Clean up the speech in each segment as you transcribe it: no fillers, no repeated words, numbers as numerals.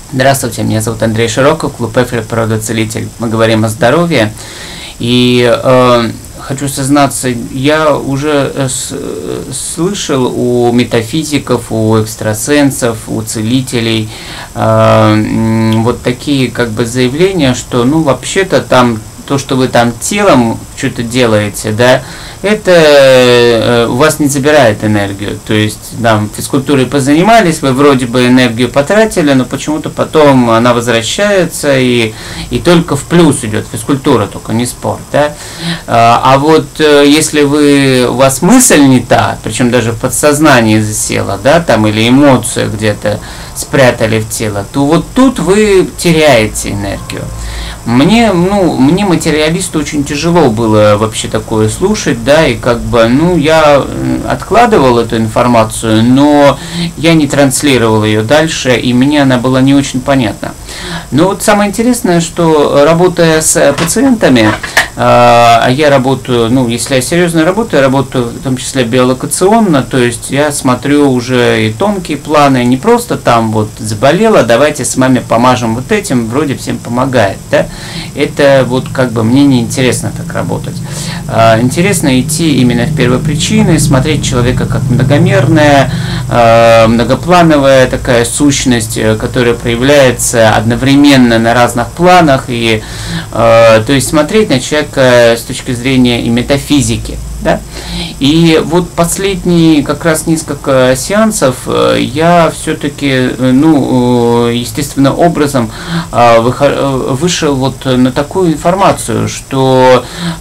Здравствуйте, меня зовут Андрей Широков, клуб Эфир «Природоцелитель». Мы говорим о здоровье. И хочу сознаться, я уже слышал у метафизиков, у экстрасенсов, у целителей вот такие как бы заявления, что ну вообще-то там то, что вы там телом что-то делаете, да, это у вас не забирает энергию. То есть, там, физкультурой позанимались, вы вроде бы энергию потратили, но почему-то потом она возвращается, и только в плюс идет физкультура, только не спорт, да. А вот если у вас мысль не та, причем даже в подсознании засела, да, там, или эмоцию где-то спрятали в тело, то вот тут вы теряете энергию. Мне материалисту очень тяжело было вообще такое слушать, да, и как бы, я откладывал эту информацию, но я не транслировал ее дальше, и мне она была не очень понятна. Но вот самое интересное, что работая с пациентами, а я работаю, если я серьезно работаю, я работаю в том числе биолокационно, то есть я смотрю уже и тонкие планы, не просто там вот заболела, давайте с вами помажем вот этим, вроде всем помогает, да. Это вот как бы мне не интересно так работать. Интересно идти именно в первопричины, смотреть человека как многомерная, многоплановая такая сущность, которая проявляется одновременно на разных планах, и то есть смотреть на человека с точки зрения и метафизики. Да? И вот последние как раз несколько сеансов я все-таки, естественным образом вышел вот на такую информацию, что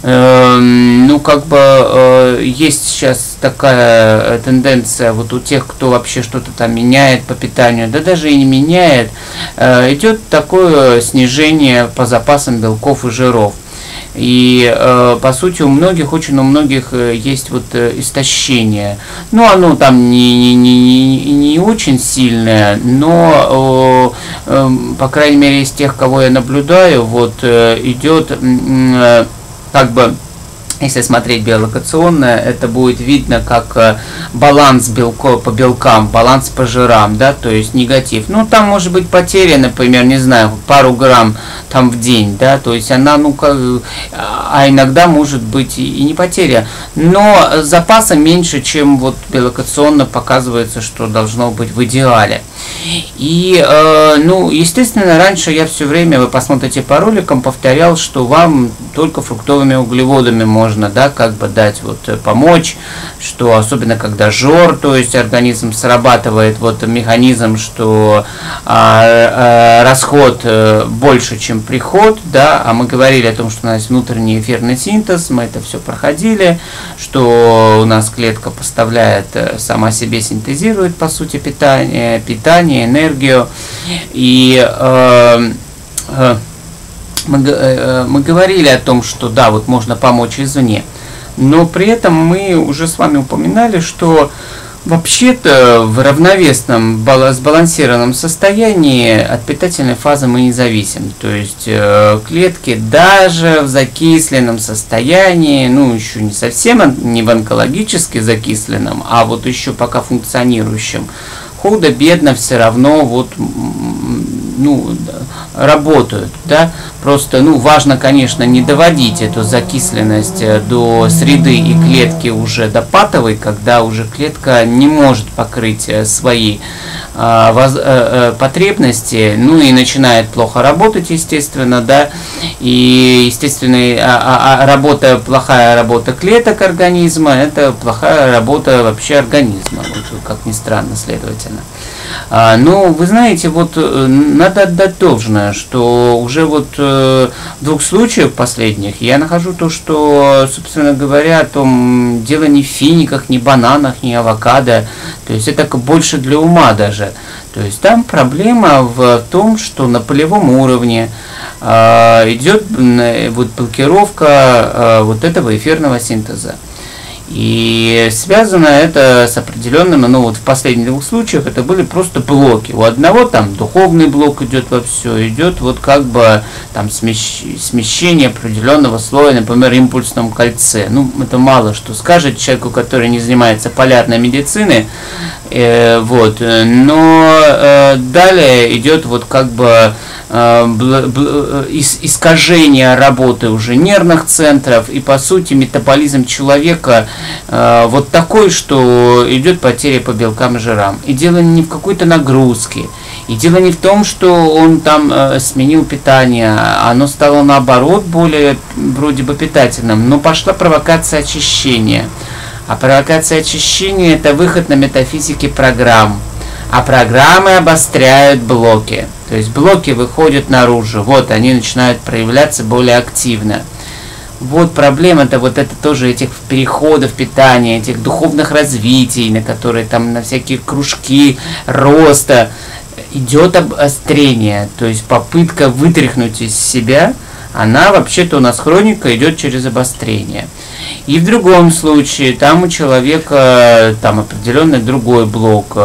есть сейчас такая тенденция вот у тех, кто вообще что-то там меняет по питанию, да даже и не меняет, идет такое снижение по запасам белков и жиров. И по сути у многих есть вот истощение. Оно там не очень сильное, но по крайней мере из тех, кого я наблюдаю, вот идет как бы. Если смотреть биолокационно, это будет видно как баланс по белкам, баланс по жирам, да, то есть негатив. Там может быть потеря, например, не знаю, пару грамм там в день, да, то есть она, а иногда может быть и не потеря, но запаса меньше, чем вот биолокационно показывается, что должно быть в идеале. И, естественно, раньше я все время, вы посмотрите по роликам, повторял, что вам только фруктовыми углеводами можно, да, как бы дать, вот, помочь, что особенно когда жор, то есть организм срабатывает вот механизм, что расход больше, чем приход, да, а мы говорили о том, что у нас внутренний эфирный синтез, мы это все проходили, что у нас клетка поставляет, сама себе синтезирует, по сути, питание, энергию, и мы говорили о том, что да, вот можно помочь извне, но при этом мы уже с вами упоминали, что вообще-то в равновесном, сбалансированном состоянии от питательной фазы мы не зависим. То есть клетки даже в закисленном состоянии, еще не совсем не в онкологически закисленном, а вот еще пока функционирующем, худо-бедно все равно вот, работают, да, просто, важно, конечно, не доводить эту закисленность до среды и клетки уже до патовой, когда уже клетка не может покрыть свои потребности, и начинает плохо работать, естественно, да, и, естественно, плохая работа клеток организма, это плохая работа вообще организма, вот, как ни странно, следовательно. Вы знаете, вот надо отдать должное, что уже вот в двух случаях последних я нахожу то, что, собственно говоря, том дело не в финиках, не бананах, не авокадо, то есть это больше для ума даже. То есть там проблема в том, что на полевом уровне идет вот блокировка вот этого эфирного синтеза. И связано это с определенным, вот в последних двух случаях это были просто блоки. У одного там духовный блок идет во все, идет вот как бы там смещение определенного слоя, например, импульсном кольце. Это мало что скажет человеку, который не занимается полярной медициной, Вот, но далее идет вот как бы искажение работы уже нервных центров, и по сути метаболизм человека вот такой, что идет потеря по белкам и жирам. И дело не в какой-то нагрузке, и дело не в том, что он там сменил питание, оно стало наоборот более вроде бы питательным, но пошла провокация очищения. А провокация очищения – это выход на метафизике программ. А программы обостряют блоки. То есть блоки выходят наружу. Вот они начинают проявляться более активно. Вот проблема-то вот это тоже этих переходов питания, этих духовных развитий, на которые там на всякие кружки роста идет обострение. То есть попытка вытряхнуть из себя, она вообще-то у нас хроника идет через обострение. И в другом случае, там у человека там определенный другой блок,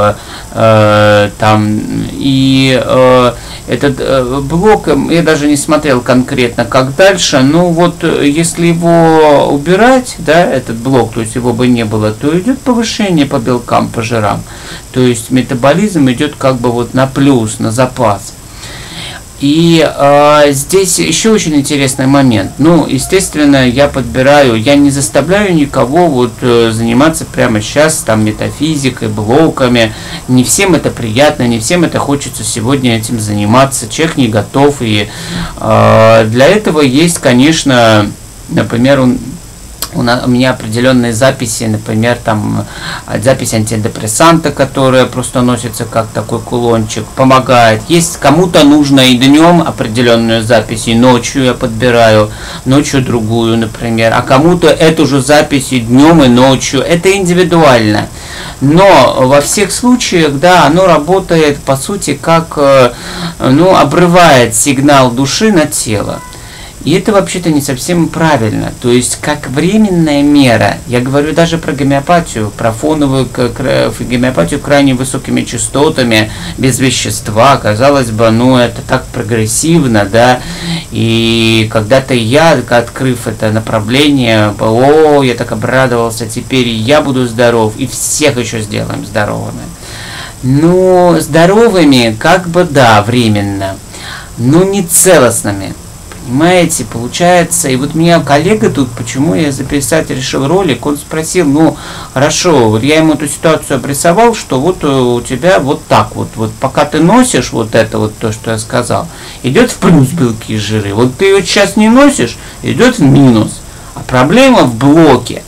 этот блок, я даже не смотрел конкретно, как дальше, но вот если его убирать, да, этот блок, то есть его бы не было, то идет повышение по белкам, по жирам. То есть метаболизм идет как бы вот на плюс, на запас. И здесь еще очень интересный момент. Ну, естественно, я не заставляю никого вот заниматься прямо сейчас там метафизикой, блоками. Не всем это приятно, не всем это хочется сегодня этим заниматься. Человек не готов. И для этого есть, конечно, например, у меня определенные записи, например, там запись антидепрессанта, которая просто носится как такой кулончик, помогает. Есть кому-то нужно и днем определенную запись, и ночью я подбираю, ночью другую, например, а кому-то эту же запись и днем, и ночью. Это индивидуально. Но во всех случаях, да, оно работает, по сути, как, обрывает сигнал души на тело. И это вообще-то не совсем правильно. То есть, как временная мера, я говорю даже про гомеопатию, про фоновую гомеопатию крайне высокими частотами, без вещества, казалось бы, это так прогрессивно, да, и когда-то я, открыв это направление, я так обрадовался, теперь я буду здоров, и всех еще сделаем здоровыми. Ну, здоровыми, как бы, да, временно, но не целостными. Понимаете, получается, и вот меня коллега тут, почему я записать решил ролик, он спросил, хорошо, вот я ему эту ситуацию обрисовал, что вот у тебя вот так вот пока ты носишь вот это вот то, что я сказал, идет в плюс белки и жиры, вот ты вот сейчас не носишь, идет в минус, а проблема в блоке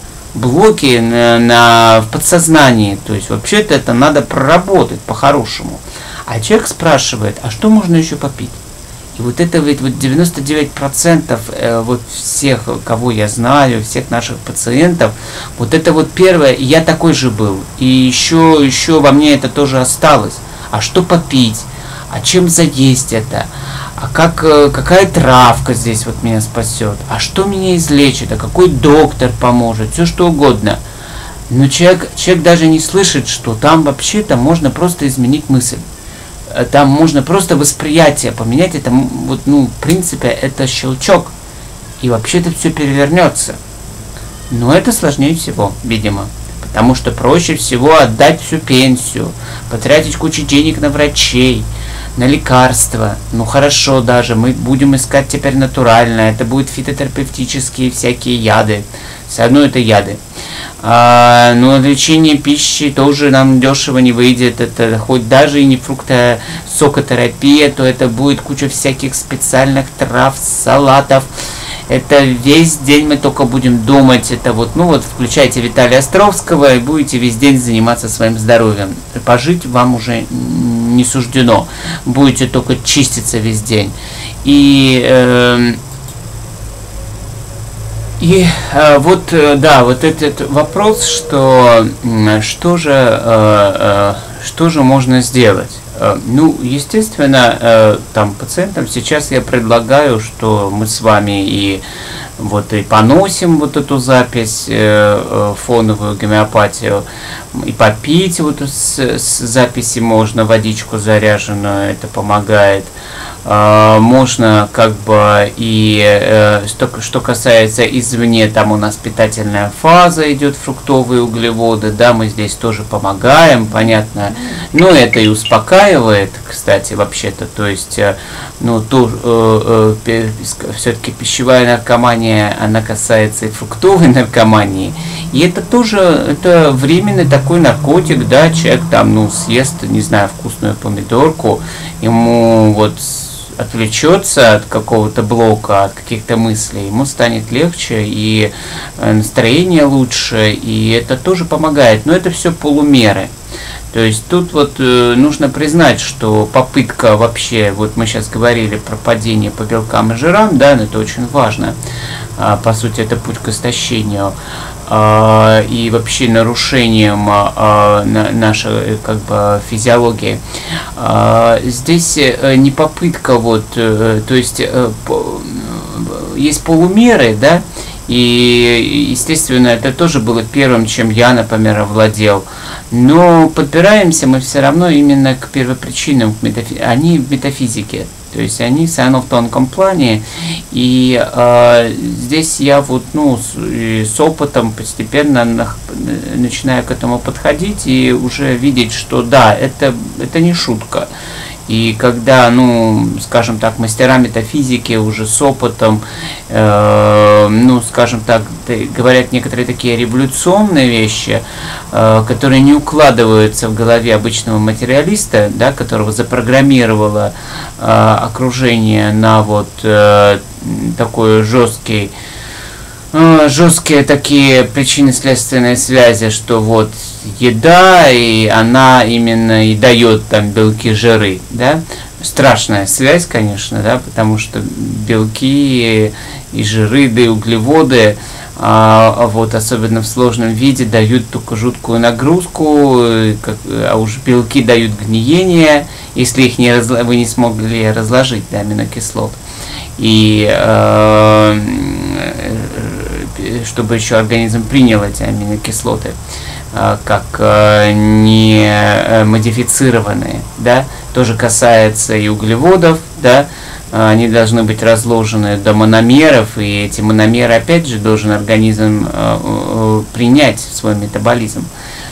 в подсознании, то есть вообще-то это надо проработать по-хорошему, а человек спрашивает, а что можно еще попить? И вот это ведь 99% вот всех, кого я знаю, всех наших пациентов, вот это вот первое, я такой же был. И еще во мне это тоже осталось. А что попить? А чем заесть это? А какая травка здесь вот меня спасет? А что меня излечит? А какой доктор поможет? Все что угодно. Но человек даже не слышит, что там вообще-то можно просто изменить мысль. Там можно просто восприятие поменять, это в принципе это щелчок, и вообще-то все перевернется. Но это сложнее всего, видимо, потому что проще всего отдать всю пенсию, потратить кучу денег на врачей, на лекарства. Хорошо, даже мы будем искать теперь натуральное, это будут фитотерапевтические всякие яды, все равно это яды. Но лечение пищи тоже нам дешево не выйдет. Это хоть даже и не фруктосокотерапия, то это будет куча всяких специальных трав, салатов. Это весь день мы только будем думать. Это включайте Виталия Островского и будете весь день заниматься своим здоровьем. Пожить вам уже не суждено. Будете только чиститься весь день. И вот этот вопрос, что же можно сделать? Естественно, пациентам сейчас я предлагаю, что мы с вами и поносим эту запись, фоновую гомеопатию, и попить с записи можно водичку заряженную, это помогает. можно как бы и что касается извне, там у нас питательная фаза идет, фруктовые углеводы, да, мы здесь тоже помогаем, понятно, но это и успокаивает, кстати, вообще-то, то есть, ну, все-таки пищевая наркомания, она касается и фруктовой наркомании, и это тоже, это временный такой наркотик, да, человек там, ну, съест, не знаю, вкусную помидорку, ему вот отвлечется от какого-то блока, от каких-то мыслей, ему станет легче, и настроение лучше, и это тоже помогает, но это все полумеры. То есть тут вот нужно признать, что попытка вообще, вот мы сейчас говорили про падение по белкам и жирам, да, но это очень важно, по сути это путь к истощению, и вообще нарушением нашей как бы физиологии. Здесь не попытка, вот, то есть есть полумеры, да, и, естественно, это тоже было первым, чем я, например, овладел. Но подбираемся мы все равно именно к первопричинам, они в метафизике. То есть они все равно в тонком плане. И здесь я вот, ну, с опытом постепенно начинаю к этому подходить и уже видеть, что да, это не шутка. И когда, ну, скажем так, мастера метафизики уже с опытом, ну, скажем так, говорят некоторые такие революционные вещи, которые не укладываются в голове обычного материалиста, да, которого запрограммировало окружение на вот такой жесткие такие причинно-следственные связи, что вот еда, и она именно и дает там белки, жиры, да, страшная связь, конечно, да, потому что белки и жиры, да и углеводы, вот особенно в сложном виде, дают только жуткую нагрузку, а уж белки дают гниение, если их вы не смогли разложить до аминокислот. И чтобы еще организм принял эти аминокислоты как не модифицированные, да, тоже касается и углеводов, да, они должны быть разложены до мономеров, и эти мономеры опять же должен организм принять в свой метаболизм.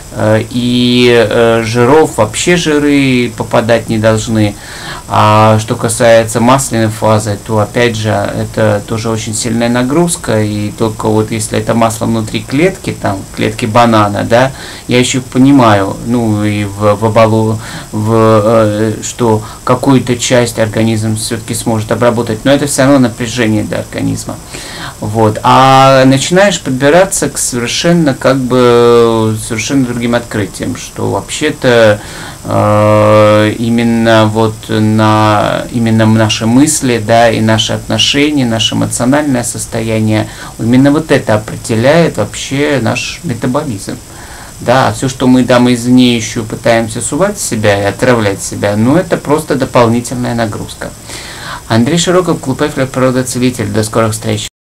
И жиров, вообще жиры попадать не должны. А что касается масляной фазы, то опять же это тоже очень сильная нагрузка, и только вот если это масло внутри клетки, там клетки банана, да, я еще понимаю, ну и что какую-то часть организм все-таки сможет обработать, но это все равно напряжение для организма. Вот. А начинаешь подбираться к совершенно другим открытиям, что вообще-то именно вот именно наши мысли, да, и наши отношения, наше эмоциональное состояние, именно вот это определяет вообще наш метаболизм. Да, все, что мы там извне еще пытаемся сувать в себя и отравлять себя, ну это просто дополнительная нагрузка. Андрей Широков, Клуб Эйфеля, Природоцелитель. До скорых встреч.